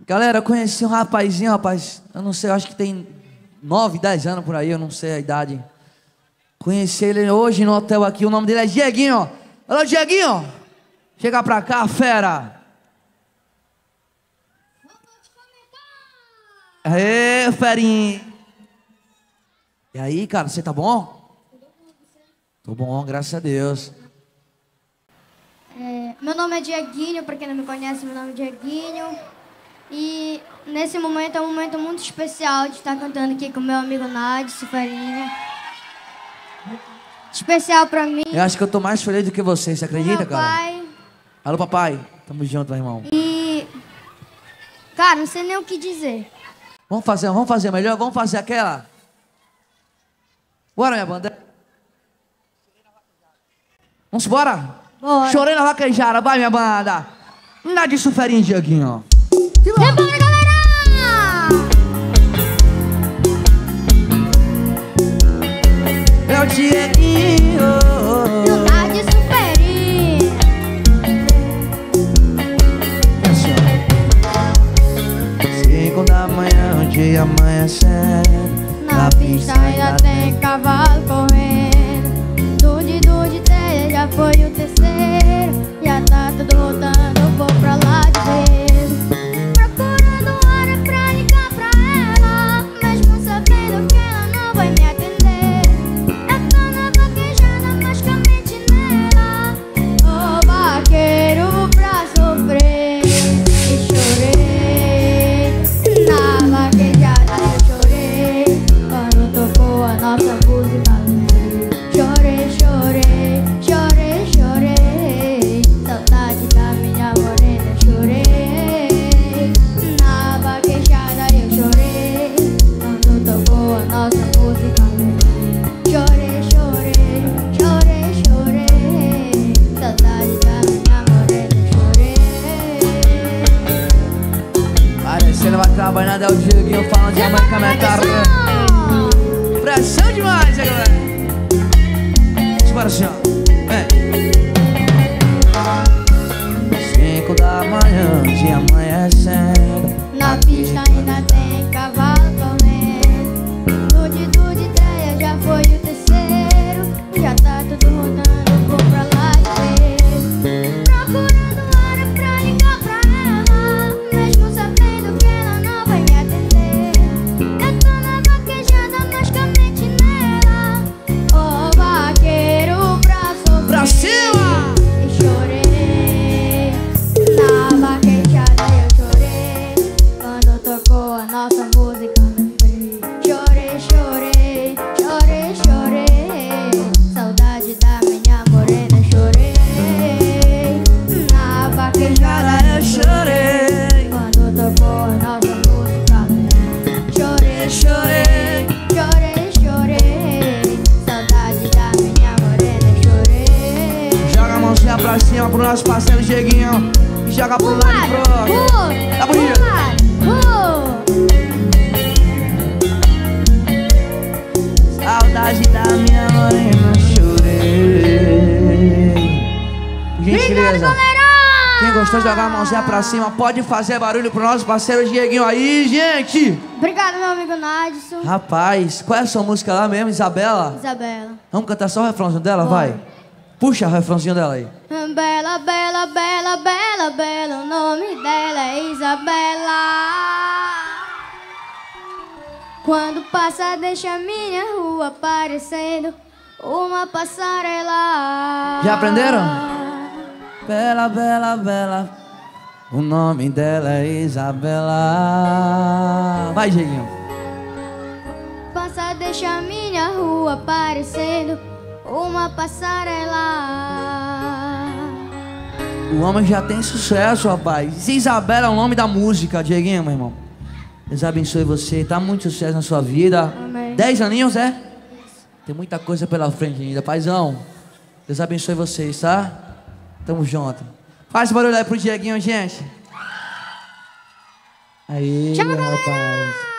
Galera, eu conheci um rapazinho, rapaz. Eu não sei, eu acho que tem 9, 10 anos por aí, eu não sei a idade. Conheci ele hoje no hotel aqui, o nome dele é Dieguinho. Alô, Dieguinho! Chega pra cá, fera! Aê, ferinho! E aí, cara, você tá bom? Tô bom, graças a Deus. Meu nome é Dieguinho, pra quem não me conhece, meu nome é Dieguinho. E nesse momento é um momento muito especial de estar cantando aqui com meu amigo Nadson, Ferinha. Especial pra mim. Eu acho que eu tô mais feliz do que você acredita, meu cara? Pai. Alô, papai. Tamo junto, meu irmão. E... cara, não sei nem o que dizer. Vamos fazer melhor? Vamos fazer aquela? Bora, minha banda. Vamos embora? Bora. Chorei na vaquejada, vai, minha banda. Nadson, Ferinha, Dieguinho. Vambora, galera! É o Dieguinho. Não tá de suferir. Assim, 5 da manhã, o dia amanhecendo. Na pista ainda tem cavalo correndo. Dude, três, já foi o terceiro. Já tá tudo rodando, eu vou pra lá de vez. Procurando hora pra ligar pra ela, mesmo sabendo que ela não vai me atender. Eu tô na vaquejada, mas com a mente nela. Ô vaqueiro pra sofrer. E chorei. Na vaquejada eu chorei. Quando tocou a nossa música, chorei, chorei, chorei, chorei. Saudade da minha morena, chorei. Na vaquejada eu chorei. Quando tocou a nossa música, chorei, chorei, chorei, chorei. Saudade da minha morena, chorei. Parecendo vai trabalhar, é o Dieguinho falando de amanhã com a metáfora. Pressão demais, hein, galera? Bora assim, ó. 5 da manhã, dia amanhecendo. Na pista ainda tem cavalo correndo. Dude, três, já foi o terceiro. Já tá tudo rodando, vou pra lá de vez. Procurando hora pra ligar pra ela, mesmo sabendo que ela não vai me atender. Eu tô na vaquejada, mas com a mente nela. Ô vaqueiro pra sofrer. Pra cima! E chorei. Na vaquejada eu chorei. Quando tocou a nossa música, lembrei. Chorei, chorei, chorei, chorei. Saudade da minha morena, chorei. Na vaquejada eu chorei. Quando tocou a nossa música, lembrei. Chorei, chorei, chorei, chorei. Saudade da minha morena, chorei. Joga a mãozinha pra cima pro nosso parceiro Dieguinho. E joga pro lado e pro outro. Tá bonito. Saudade da minha morena, chorei. Por gentileza, quem gostou de jogar a mãozinha pra cima, pode fazer barulho pro nosso parceiro Dieguinho aí, gente. Obrigado, meu amigo Nadson. Rapaz, qual é a sua música lá mesmo, Isabela? Isabela. Vamos cantar só o refrãozinho dela, vai? Puxa o refrãozinho dela aí. Bela, bela, bela, bela, bela, o nome dela é Isabela. Quando passa deixa minha rua parecendo uma passarela. Já aprenderam? Bela, bela, bela, o nome dela é Isabela. Vai, Dieguinho. Passa deixa minha rua parecendo uma passarela. O homem já tem sucesso, rapaz. Isabela é o nome da música, Dieguinho, meu irmão. Deus abençoe você, tá muito sucesso na sua vida. Amém. 10 aninhos, é? Tem muita coisa pela frente ainda, paizão. Deus abençoe vocês, tá? Tamo junto. Faz barulho aí pro Dieguinho, gente. Aí, Tchau, rapaz.